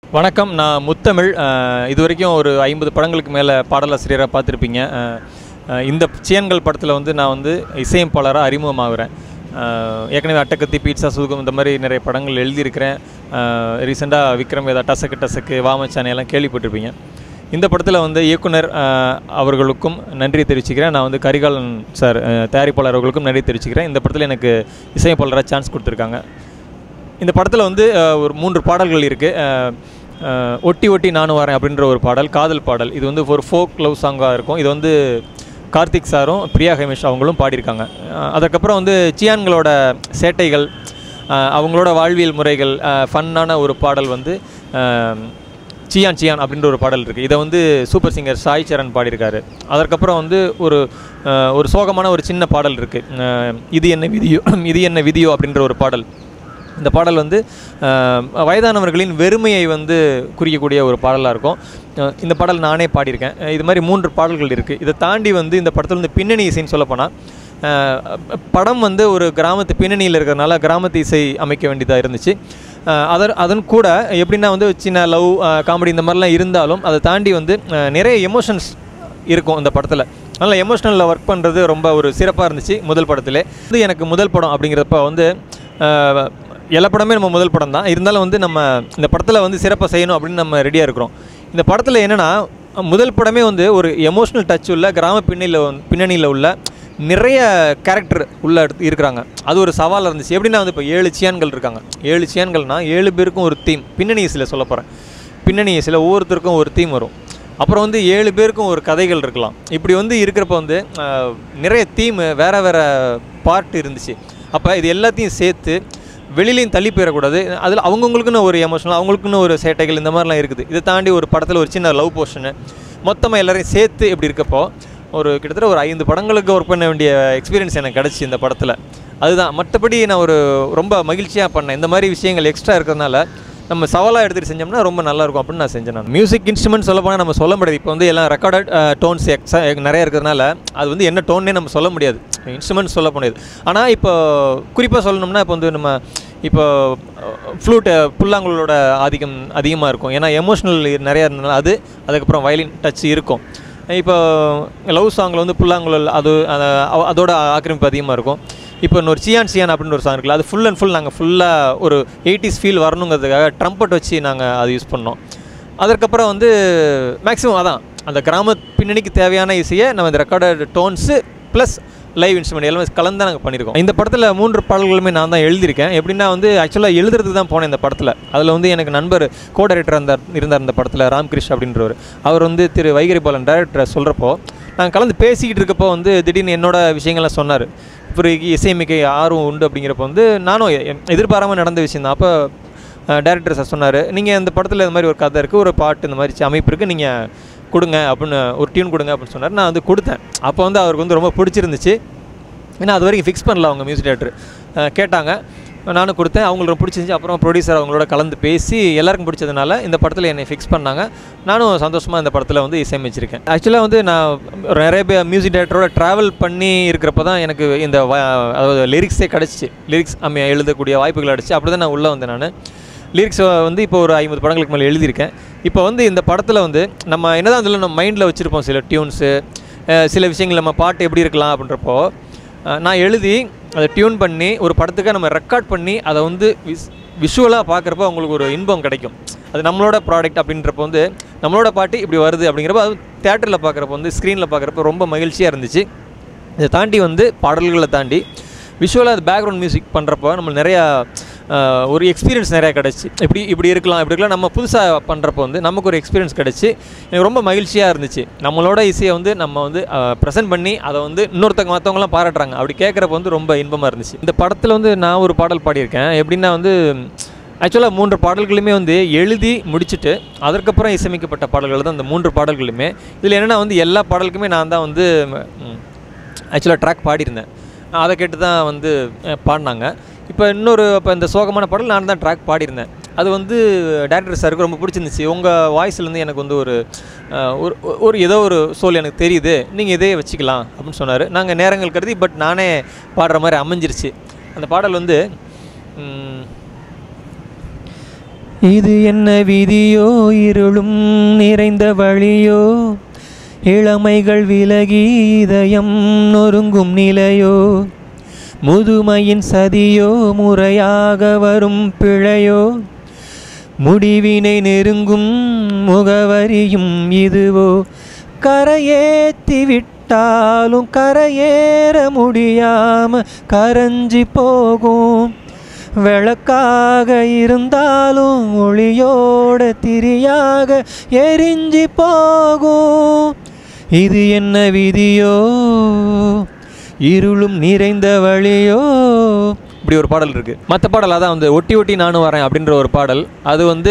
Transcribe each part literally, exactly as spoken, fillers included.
வணக்கம், நான் முத்தமிழ். இது வரைக்கும் ஒரு ஐம்பது படங்களுக்கு மேலே பாடலாசிரியராக பார்த்துருப்பீங்க. இந்த சியன்கள் படத்தில் வந்து நான் வந்து இசையமைப்பாளராக அறிமுகமாகிறேன். ஏற்கனவே அட்டகத்தி, பீட்சா, சுகம் இந்த மாதிரி நிறைய படங்கள் எழுதியிருக்கிறேன். ரீசெண்டாக விக்ரம் வேதா, டசக்கு டசக்கு, வாமச்சானை எல்லாம் கேள்விப்பட்டிருப்பீங்க. இந்த படத்தில் வந்து இயக்குனர் அவர்களுக்கும் நன்றி தெரிவிச்சுக்கிறேன். நான் வந்து கரிகாலன் சார் தயாரிப்பாளர் அவர்களுக்கும் நன்றி தெரிவிச்சுக்கிறேன். இந்த படத்தில் எனக்கு இசையமைப்பாளராக சான்ஸ் கொடுத்துருக்காங்க. இந்த படத்தில் வந்து ஒரு மூன்று பாடல்கள் இருக்குது. ஒட்டி ஒட்டி நானும் வரேன் அப்படின்ற ஒரு பாடல், காதல் பாடல். இது வந்து ஒரு ஃபோக் லவ் சாங்காக இருக்கும். இது வந்து கார்த்திக் சாரும் பிரியா ஹேமேஷ் அவங்களும் பாடியிருக்காங்க. அதுக்கப்புறம் வந்து சியான்களோட சேட்டைகள், அவங்களோட வாழ்வியல் முறைகள், ஃபன்னான ஒரு பாடல் வந்து சியான் சியான் அப்படின்ற ஒரு பாடல் இருக்குது. இதை வந்து சூப்பர் சிங்கர் சாய் சரண் பாடியிருக்காரு. அதற்கப்புறம் வந்து ஒரு ஒரு சோகமான ஒரு சின்ன பாடல் இருக்குது, இது என்ன விதியோ இது என்ன விதியோ அப்படின்ற ஒரு பாடல். இந்த பாடல் வந்து வயதானவர்களின் வெறுமையை வந்து குறிக்கக்கூடிய ஒரு பாடலாக இருக்கும். இந்த பாடல் நானே பாடியிருக்கேன். இது மாதிரி மூன்று பாடல்கள் இருக்குது. இதை தாண்டி வந்து இந்த படத்தில் வந்து பின்னணி இசைன்னு சொல்லப்போனால், படம் வந்து ஒரு கிராமத்து பின்னணியில் இருக்கிறதுனால கிராமத்து இசை அமைக்க வேண்டியதாக இருந்துச்சு. அதன் அதன் கூட எப்படின்னா வந்து சின்ன லவ், காமெடி இந்த மாதிரிலாம் இருந்தாலும் அதை தாண்டி வந்து நிறைய எமோஷன்ஸ் இருக்கும் இந்த படத்தில். அதனால் எமோஷ்னலில் ஒர்க் பண்ணுறது ரொம்ப ஒரு சிறப்பாக இருந்துச்சு. முதல் படத்திலே இது எனக்கு முதல் படம் அப்படிங்கிறப்ப வந்து எல்லா படமே நம்ம முதல் படம் தான் இருந்தாலும் வந்து நம்ம இந்த படத்தில் வந்து சிறப்பாக செய்யணும் அப்படின்னு நம்ம ரெடியாக இருக்கிறோம். இந்த படத்தில் என்னென்னா, முதல் படமே வந்து ஒரு எமோஷ்னல் டச் உள்ள கிராம பின்னணியில் பின்னணியில் உள்ள நிறைய கேரக்டர் உள்ள இருக்கிறாங்க. அது ஒரு சவாலாக இருந்துச்சு. எப்படின்னா வந்து இப்போ ஏழு சியான்கள் இருக்காங்க. ஏழு சியான்கள்னால் ஏழு பேருக்கும் ஒரு தீம், பின்னணி இசையில் சொல்ல போகிறேன். பின்னணி இசையில் ஒவ்வொருத்தருக்கும் ஒரு தீம் வரும். அப்புறம் வந்து ஏழு பேருக்கும் ஒரு கதைகள் இருக்கலாம். இப்படி வந்து இருக்கிறப்ப வந்து நிறைய தீமு, வேறு வேறு பார்ட் இருந்துச்சு. அப்போ இது எல்லாத்தையும் சேர்த்து வெளியிலையும் தள்ளி போயிடக்கூடாது. அதில் அவங்கவுங்களுக்குன்னு ஒரு எமோஷனல், அவங்களுக்குன்னு ஒரு சேட்டைகள் இந்த மாதிரிலாம் இருக்குது. இதை தாண்டி ஒரு படத்தில் ஒரு சின்ன லவ் போர்ஷனு, மொத்தமாக எல்லோரையும் சேர்த்து இப்படி இருக்கப்போ ஒரு கிட்டத்தட்ட ஒரு ஐந்து படங்களுக்கு ஒர்க் பண்ண வேண்டிய எக்ஸ்பீரியன்ஸ் எனக்கு கிடச்சி இந்த படத்தில். அதுதான். மற்றபடி நான் ஒரு ரொம்ப மகிழ்ச்சியாக பண்ணேன். இந்த மாதிரி விஷயங்கள் எக்ஸ்ட்ரா இருக்கிறதுனால நம்ம சவாலாக எடுத்துகிட்டு செஞ்சோம்னா ரொம்ப நல்லாயிருக்கும் அப்படின்னு நான் செஞ்சேன். நான் மியூசிக் இன்ஸ்ட்ருமெண்ட் சொல்ல போனால் நம்ம சொல்ல முடியாது. இப்போ வந்து எல்லாம் ரெக்கார்டட் டோன்ஸ் எக்ஸா நிறைய இருக்கிறதுனால அது வந்து என்ன டோன்னே நம்ம சொல்ல முடியாது, இன்ஸ்ட்ருமெண்ட் சொல்ல முடியாது. ஆனால் இப்போ குறிப்பாக சொல்லணும்னா, இப்போ வந்து நம்ம இப்போ ஃப்ளூட்டு, புல்லாங்குழலோட ஆதிக்கம் அதிகமாக இருக்கும். ஏன்னா எமோஷ்னல் நிறையா இருந்ததுனால அது, அதுக்கப்புறம் வயலின் டச் இருக்கும். இப்போ லவ் சாங்கில் வந்து புல்லாங்குழல் அது அதோட ஆக்கிரமிப்பு அதிகமாக இருக்கும். இப்போ இன்னொரு சியான் சியான் அப்படின்னு ஒரு சாங் இருக்குல்ல, அது ஃபுல் அண்ட் ஃபுல் நாங்கள் ஃபுல்லாக ஒரு எயிட்டிஸ் ஃபீல் வரணுங்கிறதுக்காக ட்ரம்பட் வச்சு நாங்கள் அது யூஸ் பண்ணோம். அதற்கப்புறம் வந்து மேக்ஸிமம் அதான் அந்த கிராம பின்னணிக்கு தேவையான இசையை நம்ம இந்த recorded tones plus live instrument எல்லாமே கலந்து தான் நாங்கள் பண்ணியிருக்கோம். இந்த படத்தில் மூன்று பாடல்களுமே நான் தான் எழுதியிருக்கேன். எப்படின்னா வந்து ஆக்சுவலாக எழுதுறதுக்கு தான் போனேன் இந்த படத்தில். அதில் வந்து எனக்கு நண்பர் கோ டைரக்டர் அந்த இருந்தார் இந்த படத்தில், ராம்கிருஷ்ண அப்படின்றவர். அவர் வந்து திரு வைகரி பாலன் டைரக்டரை சொல்கிறப்போ நாங்கள் கலந்து பேசிக்கிட்டு இருக்கப்போ வந்து திடீர்னு என்னோட விஷயங்கள்லாம் சொன்னார். இப்போ இசையமைக்க ஆர்வம் உண்டு அப்படிங்கிறப்ப வந்து நானும் எதிர்பாராமல் நடந்த விஷயம் தான். அப்போ டைரக்டர் சார் சொன்னார், நீங்கள் இந்த படத்தில் இந்த மாதிரி ஒரு கதை இருக்குது, ஒரு பாட்டு இந்த மாதிரி அமைப்பு இருக்குது, நீங்கள் கொடுங்க அப்படின்னு, ஒரு டியூன் கொடுங்க அப்படின்னு சொன்னார். நான் வந்து கொடுத்தேன். அப்போ வந்து அவருக்கு வந்து ரொம்ப பிடிச்சிருந்துச்சு. ஏன்னா அது வரைக்கும் ஃபிக்ஸ் பண்ணல அவங்க மியூசிக் டைரக்டர். கேட்டாங்க, நானும் கொடுத்தேன். அவங்களுக்கு ரொம்ப பிடிச்சிருந்துச்சி. அப்புறம் ப்ரொடியூசர் அவங்களோட கலந்து பேசி எல்லாருக்கும் பிடிச்சதுனால இந்த படத்தில் என்னை ஃபிக்ஸ் பண்ணாங்க. நானும் சந்தோஷமாக இந்த படத்தில் வந்து இசையமைச்சிருக்கேன். ஆக்சுவலாக வந்து நான் நிறைய பேர் மியூசிக் டைரக்டரோட ட்ராவல் பண்ணி இருக்கிறப்ப தான் எனக்கு இந்த அதாவது லிரிக்ஸே கிடச்சிச்சு. லிரிக்ஸ் அம்மே எழுதக்கூடிய வாய்ப்புகள் கிடச்சி. அப்படி தான் நான் உள்ளே வந்தேன். நான் லிரிக்ஸ் வந்து இப்போ ஒரு ஐம்பது படங்களுக்கு மேலே எழுதியிருக்கேன். இப்போ வந்து இந்த படத்தில் வந்து நம்ம என்ன தான் அதில் நம்ம மைண்டில் வச்சுருப்போம் சில டியூன்ஸு, சில விஷயங்கள் நம்ம பாட்டு எப்படி இருக்கலாம் அப்படின்றப்போ நான் எழுதி அதை டியூன் பண்ணி ஒரு படத்துக்காக நம்ம ரெக்கார்ட் பண்ணி அதை வந்து விஷ் விஷுவலாக பார்க்குறப்போ அவங்களுக்கு ஒரு இன்பம் கிடைக்கும். அது நம்மளோட ப்ராடக்ட் அப்படின்றப்போ வந்து நம்மளோட பாட்டு இப்படி வருது அப்படிங்கிறப்ப அது தேட்டரில் பார்க்குறப்போ வந்து ஸ்க்ரீனில் பார்க்குறப்போ ரொம்ப மகிழ்ச்சியாக இருந்துச்சு. இதை தாண்டி வந்து பாடல்களை தாண்டி விஷுவலாக அது பேக்ரவுண்ட் மியூசிக் பண்ணுறப்போ நம்ம நிறையா ஒரு எக்ஸ்பீரியன்ஸ் நிறையா கிடச்சி. இப்படி இப்படி இருக்கலாம் இப்படி இருக்கலாம் நம்ம புதுசாக பண்ணுறப்போ வந்து நமக்கு ஒரு எக்ஸ்பீரியன்ஸ் கிடச்சி. எனக்கு ரொம்ப மகிழ்ச்சியாக இருந்துச்சு. நம்மளோட இசையை வந்து நம்ம வந்து ப்ரெசென்ட் பண்ணி அதை வந்து இன்னொருத்தவங்க மற்றவங்களாம் பாராட்டுறாங்க. அப்படி கேட்குறப்ப வந்து ரொம்ப இன்பமாக இருந்துச்சு. இந்த படத்தில் வந்து நான் ஒரு பாடல் பாடியிருக்கேன். எப்படின்னா வந்து ஆக்சுவலாக மூன்று பாடல்களுமே வந்து எழுதி முடிச்சுட்டு அதற்கப்புறம் இசையமைக்கப்பட்ட பாடல்கள் தான் இந்த மூன்று பாடல்களுமே. இதில் என்னென்னா வந்து எல்லா பாடலுக்குமே நான் தான் வந்து ஆக்சுவலாக ட்ராக் பாடியிருந்தேன். அதை கேட்டு தான் வந்து பாடினாங்க. இப்போ இன்னொரு இப்போ இந்த சோகமான பாடல் நான் தான் ட்ராக் பாடியிருந்தேன். அது வந்து டைரக்டர் சாருக்கு ரொம்ப பிடிச்சிருந்துச்சு. உங்கள் வாய்ஸ்லேருந்து எனக்கு வந்து ஒரு ஒரு ஏதோ ஒரு சோல் எனக்கு தெரியுது, நீங்கள் இதே வச்சுக்கலாம் அப்படின்னு சொன்னார். நாங்கள் நேரங்கள் கருதி பட் நானே பாடுற மாதிரி அமைஞ்சிருச்சு. அந்த பாடல் வந்து இது என்ன விதியோ இருளும் நிறைந்த வழியோ இளமைகள் விலகி இதயம் நொறுங்கும் நிலையோ முதுமையின் சதியோ முறையாக வரும் பிழையோ முடிவினை நெருங்கும் முகவரியும் இதுவோ கரையேத்தி விட்டாலும் கரையேற முடியாம கரைஞ்சி போகும் விளக்காக இருந்தாலும் ஒளியோட திரியாக எரிஞ்சி போகும் இது என்ன விதியோ இருளும் நிறைந்த வழியோ இப்படி ஒரு பாடல் இருக்குது. மற்ற பாடல் அதான் வந்து ஒட்டி ஒட்டி நானும் வரேன் அப்படின்ற ஒரு பாடல். அது வந்து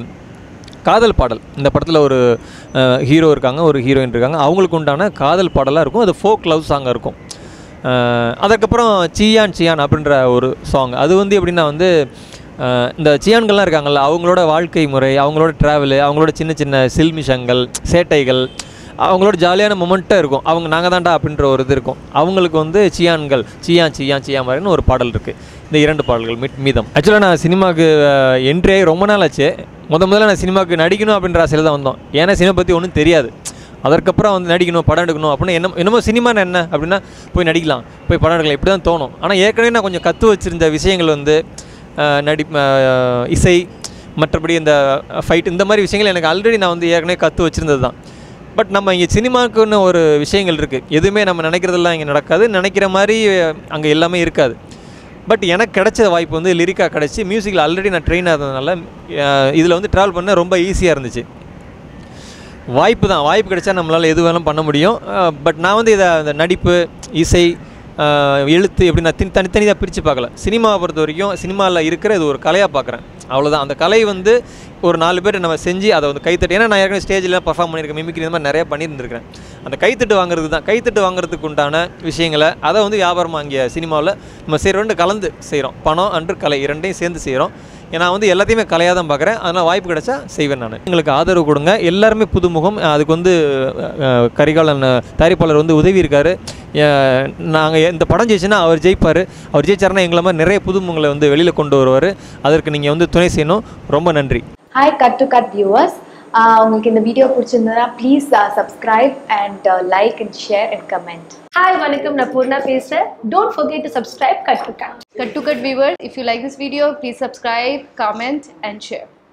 காதல் பாடல். இந்த படத்தில் ஒரு ஹீரோ இருக்காங்க, ஒரு ஹீரோயின் இருக்காங்க, அவங்களுக்கு உண்டான காதல் பாடலாக இருக்கும். அது ஃபோக் லவ் சாங்காக இருக்கும். அதுக்கப்புறம் சியான் சியான் அப்படின்ற ஒரு சாங். அது வந்து எப்படின்னா வந்து இந்த சியான்கள்லாம் இருக்காங்கள்ல, அவங்களோட வாழ்க்கை முறை, அவங்களோட ட்ராவலு, அவங்களோட சின்ன சின்ன சில்மிஷங்கள், சேட்டைகள், அவங்களோட ஜாலியான மொமெண்ட்டாக இருக்கும். அவங்க நாங்கள் தான்டா அப்படின்ற ஒரு இது இருக்கும். அவங்களுக்கு வந்து சியான்கள் சியான் சியான் சியான் மாதிரின்னு ஒரு பாடல் இருக்குது. இந்த இரண்டு பாடல்கள் மிட் மீதம். ஆக்சுவலாக நான் சினிமாவுக்கு என்ட்ரி ஆகி ரொம்ப நாள் ஆச்சு. முத முதல்ல நான் சினிமாவுக்கு நடிக்கணும் அப்படின்ற ஆசையில் தான் வந்தோம். ஏன்னா சினிமா பற்றி ஒன்றும் தெரியாது. அதற்கப்புறம் வந்து நடிக்கணும், படம் எடுக்கணும் அப்படின்னு என்ன என்னமோ சினிமான்னு என்ன அப்படின்னா போய் நடிக்கலாம், போய் படம் எடுக்கலாம், இப்படி தான் தோணும். ஆனால் ஏற்கனவே நான் கொஞ்சம் கற்று வச்சுருந்த விஷயங்கள் வந்து நடி இசை, மற்றபடி இந்த ஃபைட், இந்த மாதிரி விஷயங்கள் எனக்கு ஆல்ரெடி நான் வந்து ஏற்கனவே கற்று வச்சுருந்தது தான். பட் நம்ம இங்கே சினிமாவுக்குன்னு ஒரு விஷயங்கள் இருக்குது. எதுவுமே நம்ம நினைக்கிறதெல்லாம் இங்கே நடக்காது, நினைக்கிற மாதிரி அங்கே எல்லாமே இருக்காது. பட் எனக்கு கிடைச்ச வாய்ப்பு வந்து லிரிக்காக கிடச்சி, மியூசிக்கில் ஆல்ரெடி நான் ட்ரெயின் ஆகிறதுனால இதில் வந்து ட்ராவல் பண்ண ரொம்ப ஈஸியாக இருந்துச்சு. வாய்ப்பு தான், வாய்ப்பு கிடைச்சா நம்மளால் எது வேணாலும் பண்ண முடியும். பட் நான் வந்து இதை அந்த நடிப்பு, இசை, எழுத்து எப்படி நான் தனி தனித்தனியாக பிரித்து பார்க்கல. சினிமாவை பொறுத்த வரைக்கும் சினிமாவில் இருக்கிற இது ஒரு கலையாக பார்க்குறேன், அவ்வளோதான். அந்த கலை வந்து ஒரு நாலு பேர் நம்ம செஞ்சு அதை வந்து கைத்தட்டு, ஏன்னா நான் ஏற்கனவே ஸ்டேஜில் பர்ஃபார்ம் பண்ணியிருக்கேன், மிமிக்ரி இந்த மாதிரி நிறையா பண்ணியிருந்துருக்கிறேன். அந்த கைத்தட்டு வாங்குறது தான், கைத்தட்டு வாங்குறதுக்கு உண்டான விஷயங்களை அதை வந்து வியாபாரமாக இங்கே சினிமாவில் நம்ம செய்கிற ரெண்டு கலந்து செய்கிறோம். பணம் அன்று கலை இரண்டையும் சேர்ந்து செய்கிறோம். நான் வந்து எல்லாத்தையுமே கலையாக தான் பார்க்குறேன். அதனால் வாய்ப்பு கிடைச்சா செய்வேன் நான். எங்களுக்கு ஆதரவு கொடுங்க. எல்லாருமே புதுமுகம். அதுக்கு வந்து கரிகாலன் தயாரிப்பாளர் வந்து உதவி இருக்கார். நாங்கள் இந்த படம் ஜெயிச்சுன்னா அவர் ஜெயிப்பார். அவர் ஜெயிச்சாருன்னா எங்களை மாதிரி நிறைய புதுமுகங்களை வந்து வெளியில் கொண்டு வருவார். அதற்கு நீங்கள் வந்து துணை செய்யணும். ரொம்ப நன்றி. Hi cut to cut viewers, உங்களுக்கு இந்த வீடியோ பிடிச்சிருந்ததுன்னா please subscribe and like and share and comment. Hi, வணக்கம், நான் பூர்ணா பேசுறேன். Don't forget to subscribe Cut to Cut. Cut to Cut viewers, if you like this video, please subscribe, comment and share.